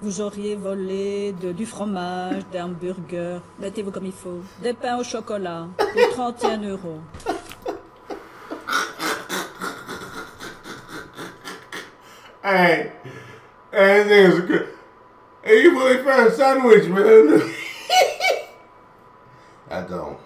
Vous auriez volé du fromage, des hamburgers, mettez-vous comme il faut, des pains au chocolat, pour 31 €. Hey, this nigga's good. Hey, you really found a sandwich, man. I don't.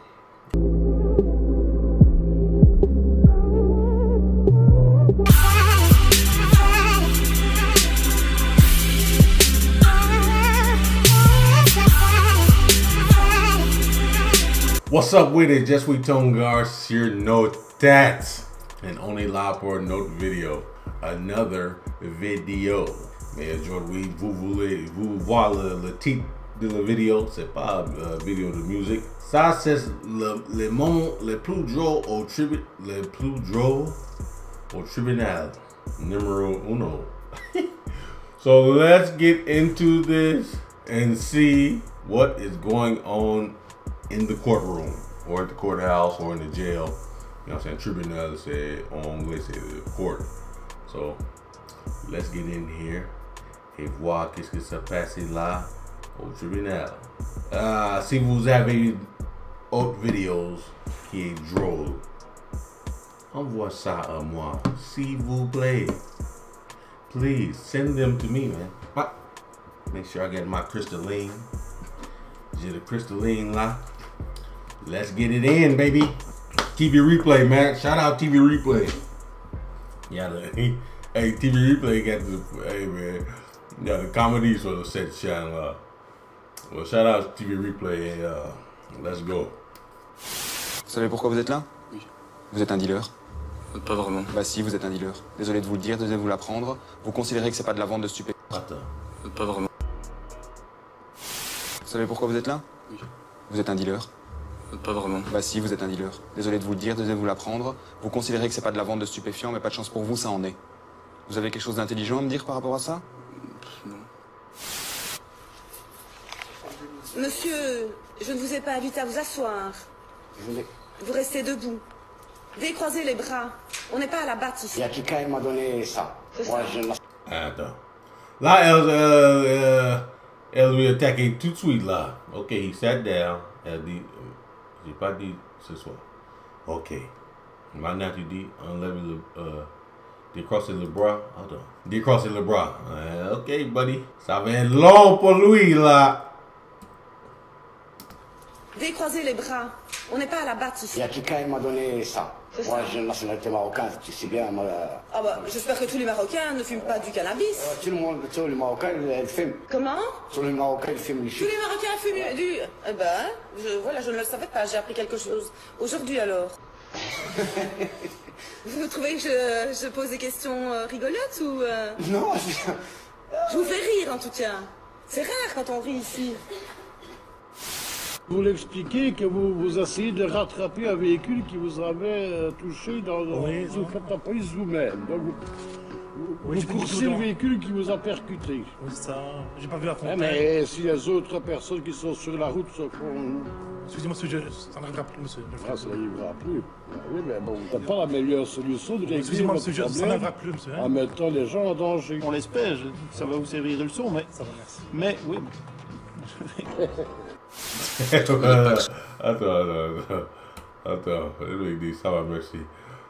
What's up with it? Just we Tongar sur note that. And on est là pour une autre vidéo. Another vidéo. Mais aujourd'hui, vous voir le titre de la vidéo. C'est pas une vidéo de musique. Ça, c'est le moment le plus drôle au tribunal. Numero uno. So let's get into this and see what is going on in the courtroom, or at the courthouse, or in the jail. You know what I'm saying? Tribunal, c'est en anglais, c'est the court. So, let's get in here et voir qu'est-ce que ça passe là au tribunal. Si vous avez autres vidéos qui est drôle, envoie ça à moi, s'il vous plaît. Please, send them to me, man. Make sure I get my crystalline. J'ai le crystalline là. Let's get it in, baby. TV Replay, man. Shout out TV Replay. Yeah, hey, TV Replay got the, hey, man. Yeah, the comedies for the set channel. Well, shout out TV Replay and let's go. Vous savez pourquoi vous êtes là? Oui. Vous êtes un dealer? Pas vraiment. Bah si, vous êtes un dealer. Désolé de vous le dire, désolé de vous l'apprendre. Vous considérez que c'est pas de la vente de stupéfiants? Attends. Pas vraiment. Vous savez pourquoi vous êtes là? Oui. Vous êtes un dealer? Pas vraiment. Bah si, vous êtes un dealer. Désolé de vous le dire, désolé de vous l'apprendre. Vous considérez que c'est pas de la vente de stupéfiants, mais pas de chance pour vous, ça en est. Vous avez quelque chose d'intelligent à me dire par rapport à ça? Non. Monsieur, je ne vous ai pas invité à vous asseoir. Vous restez debout. Décroisez les bras. On n'est pas à la batte ici. Il y a quelqu'un qui m'a donné ça. Moi, je ne... Attends. Là, elle lui attaqué tout de suite là. Ok, he sat down. Elle dit, j'ai pas dit ce soir. Ok. Maintenant tu dis, enlève décrosser le bras. Attends. Décrosser le bras. Ok, buddy. Ça va être long pour lui là. Décroisez les bras. On n'est pas à la batte ici. Il y a quelqu'un qui m'a donné ça. Moi, j'ai une nationalité marocaine, tu sais bien. Moi, Ah bah, j'espère que tous les Marocains ne fument pas du cannabis. tout le monde, tous les Marocains, ils fument. Comment? Tous les Marocains, ils fument les Tous chiffres. les Marocains fument du... Eh ben, voilà, je ne le savais pas. J'ai appris quelque chose. Aujourd'hui alors. Vous trouvez que je pose des questions rigolotes ou... Non, Je vous fais rire en tout cas. C'est rare quand on rit ici. Vous l'expliquez que vous essayez de rattraper un véhicule qui vous avait touché dans vous faites la police vous-même. Donc vous coursez le véhicule qui vous a percuté. Oui, ça, j'ai pas vu la fontaine. Mais si les autres personnes qui sont sur la route se font... Excusez-moi, monsieur, ça n'arrivera plus, monsieur. Ah, ça n'arrivera plus. Oui, mais bon, c'est pas la meilleure solution de régler Excusez-moi, votre monsieur, ça problème n'arrivera plus, monsieur. en mettant les gens en danger. On l'espère, ça va vous servir de leçon, mais... Ça va, merci. Mais, oui... Attends, il dit ça va, merci.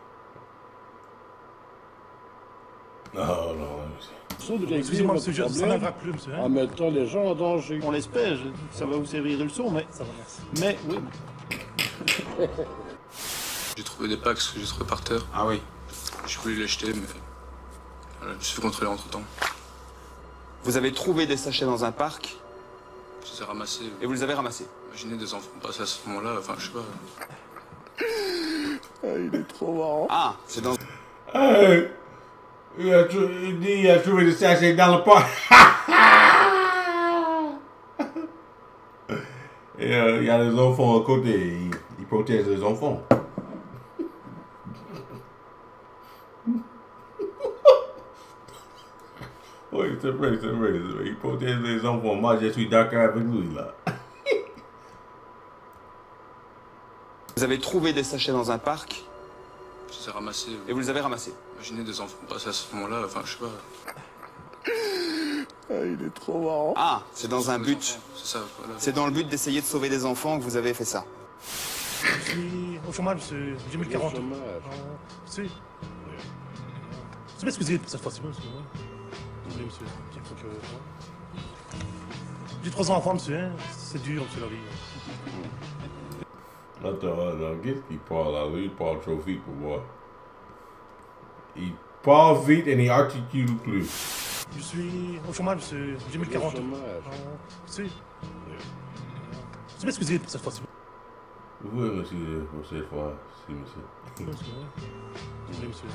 Non, Excusez-moi, monsieur, ça n'arrivera plus, monsieur. En mettant les gens en danger. On l'espère, ça va vous servir de leçon, mais... Ça va, merci. Mais, oui... J'ai trouvé des packs que j'ai trouvé par terre. Ah oui. J'ai voulu les jeter, mais voilà, je me suis fait contrôler entre temps. Vous avez trouvé des sachets dans un parc Je les ai ramassés. et vous les avez ramassés. Imaginez des enfants passer à ce moment-là, enfin je sais pas. Il est trop marrant. Ah, c'est dans... Hey, il dit il a trouvé des sachets dans le parc. Et il y a les enfants à côté, il protège les enfants. Oui, c'est vrai, il protège les enfants. Moi, je suis d'accord avec lui là. Vous avez trouvé des sachets dans un parc Je les ai ramassés. et vous les avez ramassés. Imaginez des enfants passer à ce moment-là, enfin je sais pas. Il est trop marrant. Ah, c'est dans un but. C'est ça, voilà. C'est dans le but d'essayer de sauver des enfants que vous avez fait ça. Je suis au chômage, monsieur. J'ai 1040. Au chômage. Monsieur. Je m'excuser pour cette fois-ci, monsieur. Désolé, monsieur. J'ai 3 enfants, monsieur. Hein. C'est dur, monsieur, la vie. Attends, qu'est-ce qu'il parle là? Lui, il parle trop vite pour moi. Il parle vite et il articule plus. Je suis au chômage, monsieur. J'ai 1040. Au chômage. Monsieur. Je m'excuser pour cette fois-ci. Vous pouvez m'excuser pour cette fois, si monsieur. Désolé, monsieur.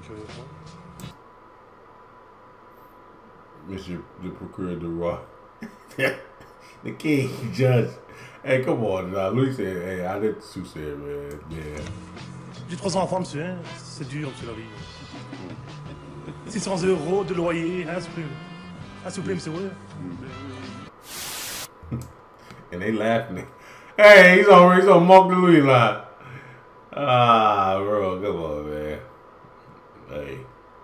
Monsieur le procureur de roi. The king judge. Hey, come on now. Lui, c'est, hey, arrête de sucer, man. Yeah. J'ai 3 enfants, monsieur. Hein. C'est dur, monsieur, la vie. 600 € de loyer, hein, s'il vous plaît, monsieur. Ouais. And they laughing. Hey, he's on mock the Louis line. Ah, bro, come on, man. Hey.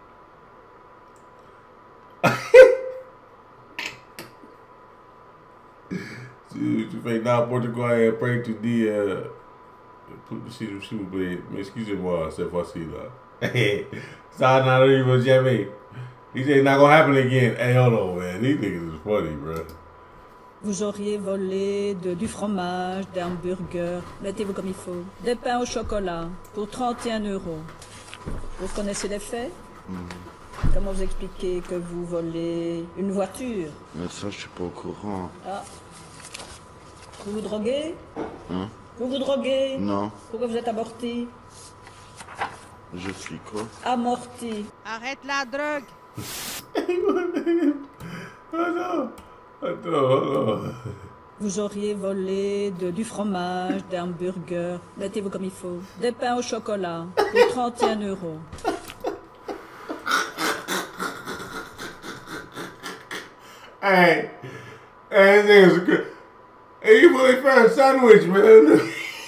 Tu fais n'importe quoi et après tu dis, s'il vous plaît, excusez-moi cette fois-ci là. Ça n'arrive jamais. He said it's not gonna happen again. Hey, hold on, man. These niggas is funny, bro. Vous auriez volé du fromage, des hamburgers, mettez-vous comme il faut, des pains au chocolat pour 31 €. Vous connaissez les faits? Comment vous expliquez que vous volez une voiture? Mais ça, je suis pas au courant. Ah. Vous vous droguez? Hein? Vous vous droguez? Non. Pourquoi vous êtes amorti? Je suis quoi? Amorti. Arrête la drogue! Attends. Vous auriez volé du fromage, des hamburgers, mettez-vous comme il faut, des pains au chocolat pour 31 €. Hey, hey, you really found a sandwich, man.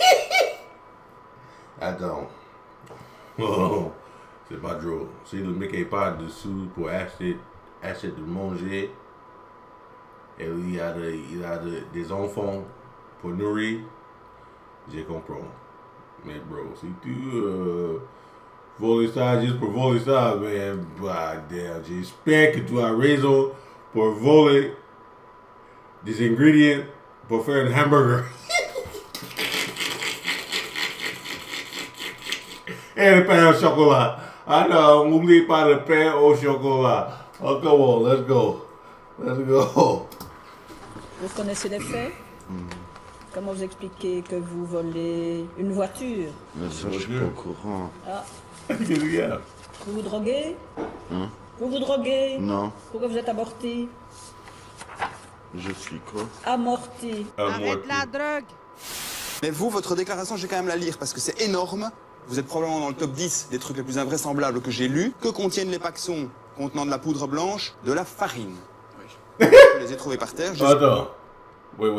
Attends. Oh, c'est pas drôle. S'il ne met pas de sous pour acheter de manger, et il a des enfants pour nourrir, je comprends. Mais bro, si tu voles ça juste pour voler ça, man, bah, damn, j'espère que tu as raison pour voler des ingrédients pour faire un hamburger. Et le pain au chocolat. Ah non, n'oublie pas le pain au chocolat. Oh, come on, let's go. Let's go. Vous connaissez les faits? Comment vous expliquez que vous volez une voiture? Mais ça, je suis pas au courant. Ah. Qu'est-ce qu'il y a? Vous vous droguez? Hein? Vous vous droguez? Non. Pourquoi vous êtes amorti? Je suis quoi? Amorti. Arrête la drogue! Mais vous, votre déclaration, je vais quand même la lire parce que c'est énorme. Vous êtes probablement dans le top 10 des trucs les plus invraisemblables que j'ai lus. Que contiennent les paxons contenant de la poudre blanche, de la farine? Oui. Je les ai trouvés par terre. Attends. Oui.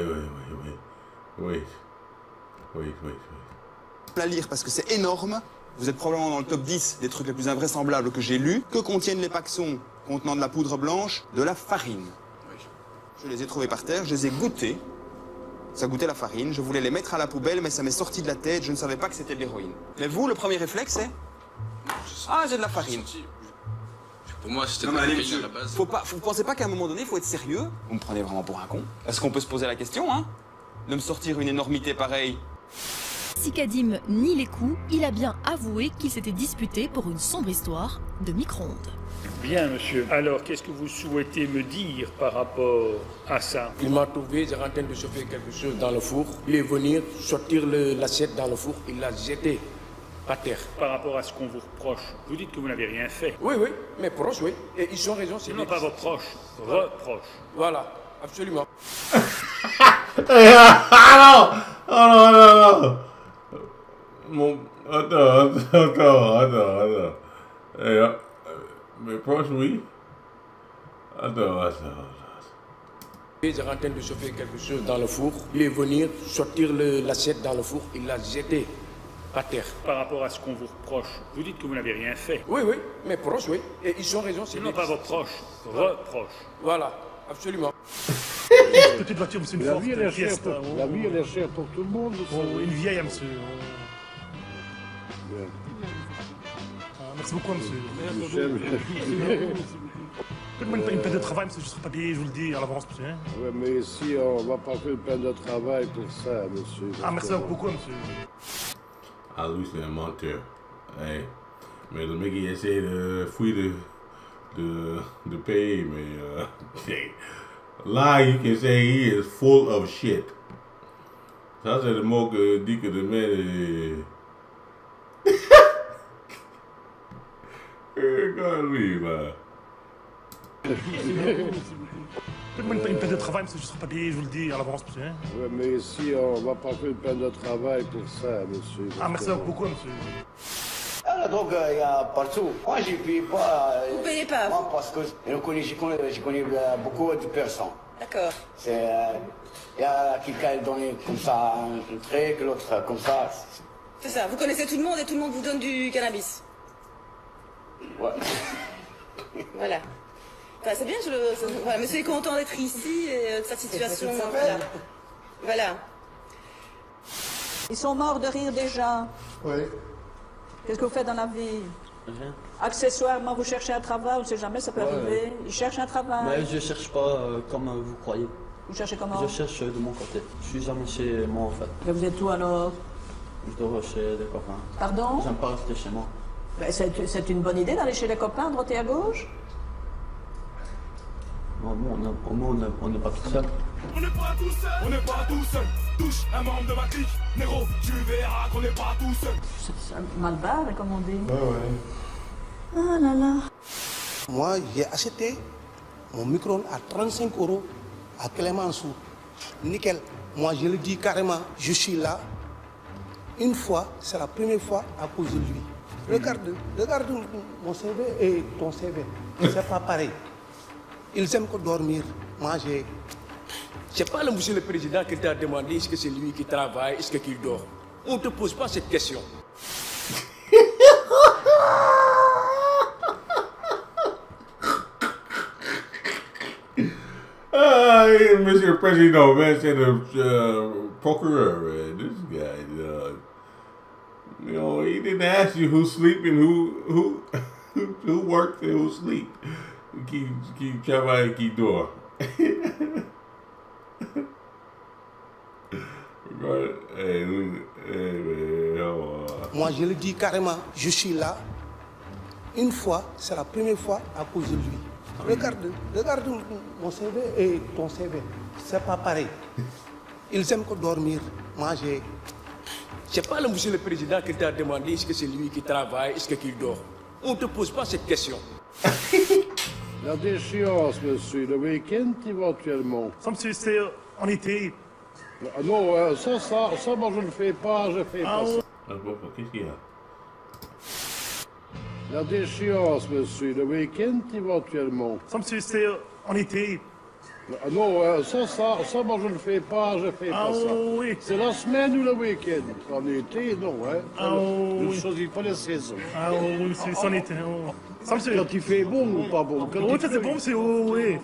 La lire parce que c'est énorme. Vous êtes probablement dans le top 10 des trucs les plus invraisemblables que j'ai lus. Que contiennent les paxons contenant de la poudre blanche, de la farine? Oui. Je les ai trouvés par terre, je les ai goûtés. Ça goûtait la farine, je voulais les mettre à la poubelle, mais ça m'est sorti de la tête, je ne savais pas que c'était de l'héroïne. Mais vous, le premier réflexe, c'est... Ah, j'ai de la farine. Pour moi, c'était Non, pas mais allez, la monsieur, à la base. vous pensez pas qu'à un moment donné, il faut être sérieux? Vous me prenez vraiment pour un con? Est-ce qu'on peut se poser la question, hein? De me sortir une énormité pareille? Si Kadim nie les coups, il a bien avoué qu'il s'était disputé pour une sombre histoire de micro-ondes. Bien, monsieur. Alors, qu'est-ce que vous souhaitez me dire par rapport à ça? Il m'a trouvé, j'étais en train de chauffer quelque chose dans le four. Il est venu sortir l'assiette dans le four, il l'a jeté par terre. Par rapport à ce qu'on vous reproche, vous dites que vous n'avez rien fait. Oui, mes proches, oui. Et ils ont raison, c'est non pas vos proches, reproches. Voilà, absolument. Non. Attends. Hey, mes proches, oui. Attends. J'étais en train de chauffer quelque chose dans le four. Il est venu sortir l'assiette dans le four, il l'a jeté par terre. Par rapport à ce qu'on vous reproche, vous dites que vous n'avez rien fait. Oui, oui, mes proches, oui. Et ils ont raison, c'est non pas vos proches, reproches. Voilà, absolument. Petite voiture, c'est une La forte vie, elle est chère Fiesta. pour, la vie, elle est chère pour tout le monde. Une vieille, monsieur. Merci beaucoup, monsieur. Faites-moi une peine de travail, monsieur, je ne serai pas payé, je vous le dis à l'avance, monsieur. Oui, mais ici, on ne va pas faire une peine de travail pour ça, monsieur. Ah, merci beaucoup, monsieur. Ah, lui, c'est un menteur. Hey. Mais le mec, il essaie de fuir de payer, mais là, you can say he is full of shit. Ça, c'est le mot que dit que le mec Regarde lui, là. Faites-moi une peine de travail, monsieur, je ne serai pas payé, je vous le dis à l'avance, monsieur. Oui, mais ici, on ne va pas faire une peine de travail pour ça, monsieur. Ah, merci beaucoup, monsieur. Ah, la drogue, il y a partout. Moi, je ne paye pas. Vous ne payez pas? Moi, parce que je connais beaucoup de personnes. D'accord. Il y a quelqu'un qui donne comme ça un truc, l'autre comme ça. C'est ça, vous connaissez tout le monde et tout le monde vous donne du cannabis. Ouais. Voilà. Enfin, c'est bien, voilà, monsieur est content d'être ici et de sa situation. Voilà. Voilà. Ils sont morts de rire déjà. Oui. Qu'est-ce que vous faites dans la vie? Rien. Accessoirement, vous cherchez un travail, on ne sait jamais, ça peut arriver. Ils cherchent un travail. Mais je cherche pas comme vous croyez. Vous cherchez comment? Je cherche de mon côté. Je suis jamais chez moi en fait. Mais vous êtes où alors? Je dors chez des copains. Pardon? J'aime pas rester chez moi. Ben, c'est une bonne idée d'aller chez les copains, à droite et à gauche? Non, on n'est pas tout seul. On n'est pas tout seul, on n'est pas tout seul. Touche un membre de ma clique, Nero, tu verras qu'on n'est pas tout seul. C'est mal barré, comme on dit. Ouais. Ah là là. Moi, j'ai acheté mon micro-ondes à 35 € à Clémenceau. Nickel. Moi, je le dis carrément, je suis là. Une fois, c'est la première fois à cause de lui. Regarde mon CV et ton CV. C'est pas pareil. Ils aiment que dormir, manger. C'est pas le monsieur le président qui t'a demandé est-ce que c'est lui qui travaille, est-ce qu'il dort. On ne te pose pas cette question. Monsieur le Président, man, c'est le procureur, man. This guy, you know, he didn't ask you who's sleeping, who works and who sleep. Qui travaille, qui dort. Moi, je le dis carrément, je suis là. Une fois, c'est la première fois à cause de lui. Regarde mon CV et ton CV. C'est pas pareil. Ils aiment que dormir, manger. C'est pas le monsieur le président qui t'a demandé est-ce que c'est lui qui travaille, est-ce qu'il dort. On ne te pose pas cette question. La déchéance, monsieur, le week-end éventuellement. Ça, monsieur, c'est en été. Non, ça, moi je ne fais pas, je fais pas ça. Qu'est-ce qu'il y a? La déchéance, monsieur, le week-end éventuellement. Ça, monsieur, c'est en été. Non, ça, moi je ne fais pas, je fais pas ça. Oui. C'est la semaine ou le week-end. En été, non, hein. Je ne choisis pas les saisons. Ah oui, c'est en été. Ça, monsieur. Quand il fait bon ou pas bon? Oui, c'est bon, monsieur, oui.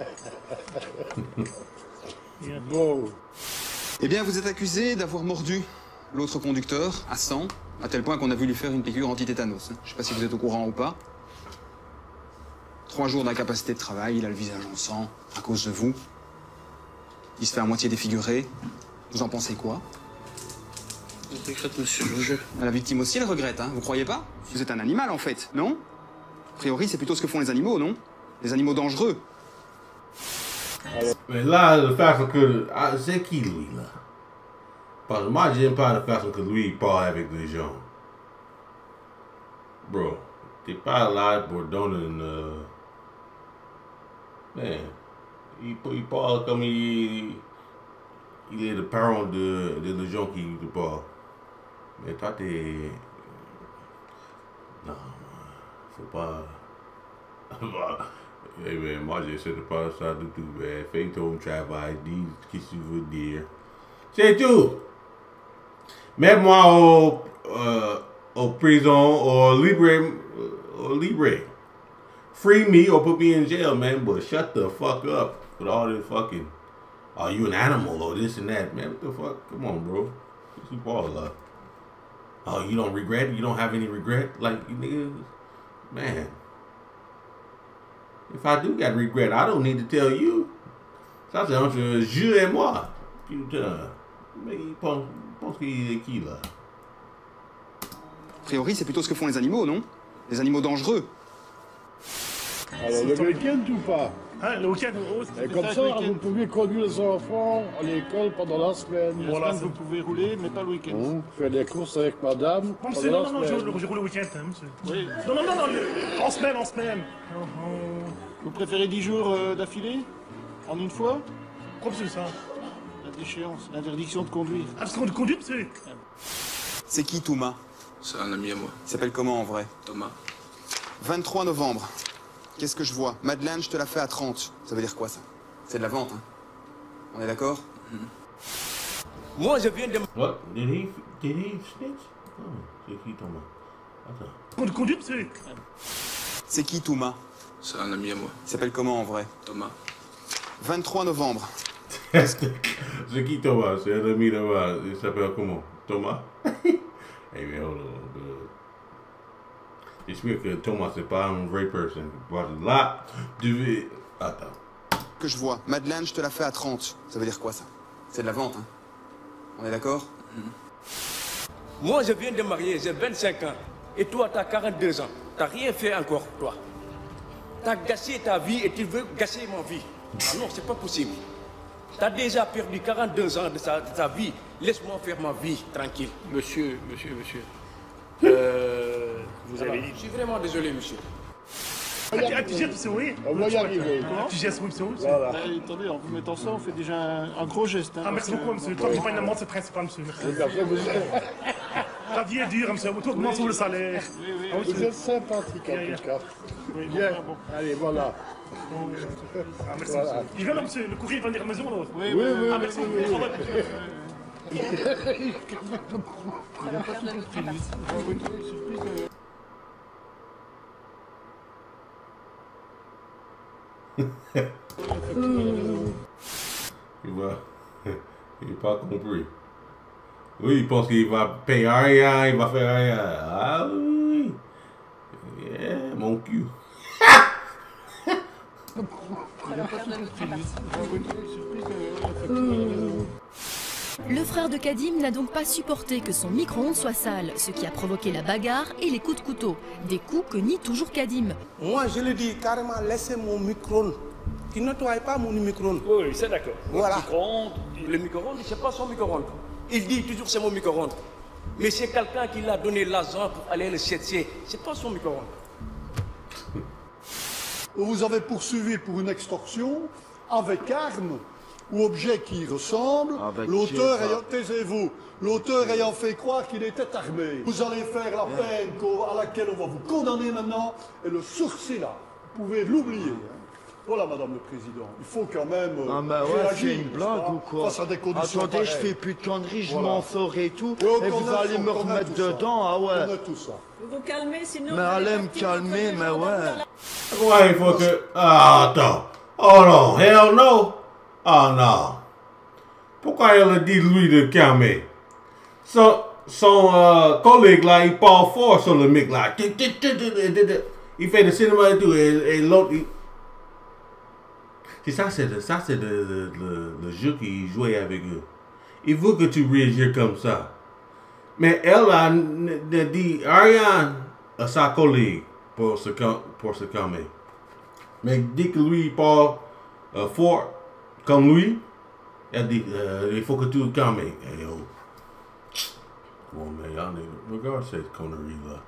Bon. Eh bien, vous êtes accusé d'avoir mordu l'autre conducteur à sang, à tel point qu'on a vu lui faire une piqûre anti-tétanos. Je ne sais pas si vous êtes au courant ou pas. 3 jours d'incapacité de travail, il a le visage en sang, à cause de vous. Il se fait à moitié défiguré. Vous en pensez quoi? Je regrette, monsieur le juge. La victime aussi, elle regrette, hein, vous croyez pas? Vous êtes un animal, en fait, non? A priori, c'est plutôt ce que font les animaux, non? Les animaux dangereux. Mais là, la façon que... c'est qui, lui, là? Parce que moi, j'aime pas la façon que lui parle avec les gens. Bro, t'es pas là pour donner une... Man, il parle comme il est le parent de les gens qui te parlent. Mais toi, t'es... Non, faut pas... Hey man, moi j'essaie de pas ça du tout, man. Fais ton travail, dis qu'est-ce que tu veux dire. C'est tout! Mets-moi au prison or libre. Free me or put me in jail, man. But shut the fuck up with all this fucking. Oh, you an animal or this and that, man. What the fuck? Come on, bro. What you fall up? Oh, you don't regret? You don't have any regret? Like, you niggas? Man. If I do got regret, I don't need to tell you. Ça, c'est entre je et moi. Putain. Mais il pense qu'il est qui, là? A priori, c'est plutôt ce que font les animaux, non? Les animaux dangereux. Alors, le week-end ou pas? Hein, le week-end. Et comme ça, vous pouvez conduire les enfants à l'école pendant la semaine. Voilà, vous pouvez rouler, mais pas le week-end. Faire des courses avec madame. Non, monsieur, non, je roule le week-end, hein, monsieur. Oui. Non, en semaine. Vous préférez 10 jours d'affilée? En une fois? Comme c'est ça. La déchéance, l'interdiction de conduire. Interdiction de conduire, monsieur. C'est qui, Thomas? C'est un ami à moi. Il s'appelle comment en vrai? Thomas. 23 novembre. Qu'est-ce que je vois? Madeleine, je te la fais à 30. Ça veut dire quoi, ça? C'est de la vente, hein? On est d'accord? Moi, je viens de... What? Did he snitch? Oh, c'est qui, Thomas? Attends. De conduire, monsieur. C'est qui, Thomas? C'est un ami à moi. Il s'appelle comment en vrai? Thomas. 23 novembre. C'est qui, Thomas? C'est un ami de moi. Il s'appelle comment? Thomas? Hey, mais hold on. C'est sûr que Thomas, c'est pas un vrai person. Là, attends. Que je vois. Madeleine, je te la fais à 30. Ça veut dire quoi, ça? C'est de la vente, hein? On est d'accord? Moi, je viens de marier, j'ai 25 ans. Et toi, tu as 42 ans. Tu n'as rien fait encore, toi. Tu as gâché ta vie et tu veux gâcher ma vie. Ah non, c'est pas possible. Tu as déjà perdu 42 ans de ta vie. Laisse-moi faire ma vie, tranquille. Monsieur. Vous avez dit... Je suis vraiment désolé, monsieur. Un petit geste, monsieur, oui. On va y arriver. Un petit geste, oui, monsieur. Voilà. Attendez, en vous mettant ça, on fait déjà un gros geste. Hein, ah, merci beaucoup, monsieur. Tant que j'ai pas une amende, c'est principal, monsieur. La vie est dure, monsieur. Tout augmente sur le salaire. Oui. Vous êtes sympathique, en tout cas. Bien. Allez, voilà. Ah, merci, monsieur. Il vient là, monsieur. Le courrier va venir à la maison, alors. Oui. Ah, merci beaucoup. Il n'a pas tout surprise. Il n'a pas compris. Oui, il pense qu'il va payer rien, il va faire rien. Ah oui. Yeah, mon cul. Le frère de Kadim n'a donc pas supporté que son micro-ondes soit sale, ce qui a provoqué la bagarre et les coups de couteau. Des coups que nie toujours Kadim. Moi, je le dis carrément, laissez mon micro-ondes. Qui ne nettoie pas mon micro-ondes. Oui, c'est d'accord. Voilà. Le micro-ondes, c'est pas son micro-ondes. Il dit toujours c'est mon micro-ondes. Mais c'est quelqu'un qui l'a donné l'argent pour aller le chercher. C'est pas son micro-ondes. Vous avez poursuivi pour une extorsion avec arme ou objet qui ressemble, l'auteur ayant, taisez-vous, l'auteur ayant fait croire qu'il était armé. Vous allez faire la peine à laquelle on va vous condamner maintenant, et le sursis là, vous pouvez l'oublier. Hein. Voilà, Madame le Président, il faut quand même réagir, c'est une blague ou quoi? Face à des conditions attendez, pareilles. je fais plus de conneries, je m'en ferai et tout, Et et vous allez me remettre dedans, ah ouais. On a tout ça. Vous vous calmez, sinon... Mais allez me calmer, mais ouais. Ouais, il faut que... Ah, attends. Oh non, hell no. Oh non. Pourquoi elle a dit lui de calmer? Son collègue là, il parle fort sur le mic là. Il fait le cinéma et tout, et l'autre... Ça, c'est le jeu qu'il jouait avec eux. Il veut que tu réagisses comme ça. Mais elle a dit, Ariane à sa collègue pour se calmer. Mais dès que lui parle fort comme lui, elle dit, il faut que tu te calmes. Hey, yo. Bon, mais regarde cette connerie là.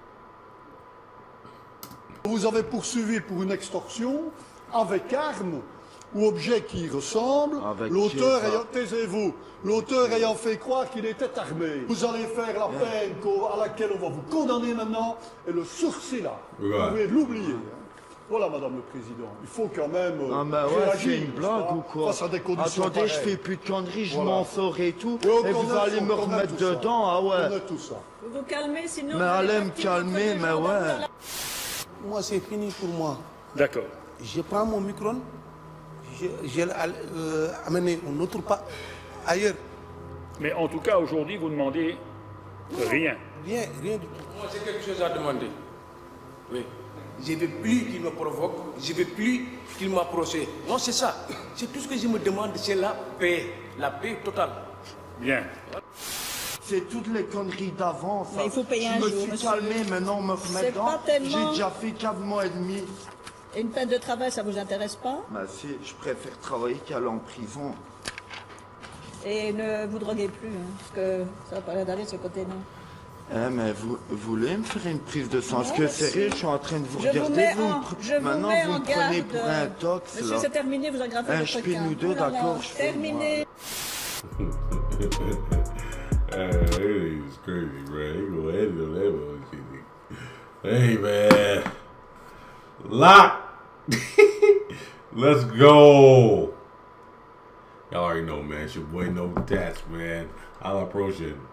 Vous avez poursuivi pour une extorsion avec arme ou objet qui ressemble, l'auteur ayant, taisez-vous, l'auteur ayant fait croire qu'il était armé. Vous allez faire la peine à laquelle on va vous condamner maintenant, et le sursis là, vous pouvez l'oublier. Hein. Voilà, Madame le Président. Il faut quand même Ah mais ouais, réagir, c'est une blague ou quoi? face à des conditions Attendez, je pareilles. fais plus de conneries, je Voilà. m'en sors et tout. Et on Et vous connaît- allez me on connaît remettre tout ça. dedans, ah On ouais. connaît tout ça. Vous vous calmez, sinon... Mais allez me calmer, mais ouais. Moi, c'est fini pour moi. D'accord. Je prends mon micro, je l'amène un autre pas ailleurs. Mais en tout cas, aujourd'hui, vous demandez rien. Rien, rien du tout. Moi, j'ai quelque chose à demander. Oui. Je ne veux plus qu'il me provoque, je ne veux plus qu'il m'approche. Non, c'est ça. C'est tout ce que je me demande, c'est la paix totale. Bien. C'est toutes les conneries d'avant, ça. Mais il faut payer un Je me jour, suis monsieur. calmé, maintenant on me remet C'est dedans. pas tellement- J'ai déjà fait 4 mois et demi. Et une peine de travail, ça vous intéresse pas? Bah si, je préfère travailler qu'aller en prison. Et ne vous droguez plus, hein, parce que ça va pas l'air d'aller de ce côté, non. Eh mais vous voulez me faire une prise de sang? Est-ce Non, que merci. sérieux, je suis en train de vous Je vous regarder, mets vous me en, pre- je vous maintenant mets vous en me prenez garde. pour un tox Monsieur, là. c'est terminé, vous aggravez Un votre chpin cas. ou deux, Oh là là, d'accord, je fais terminé. He's crazy, bro. He go ahead and do that bullshit. Hey, man. Lock. Let's go. Y'all already know, man. It's your boy No Tats, man. I'll approach it.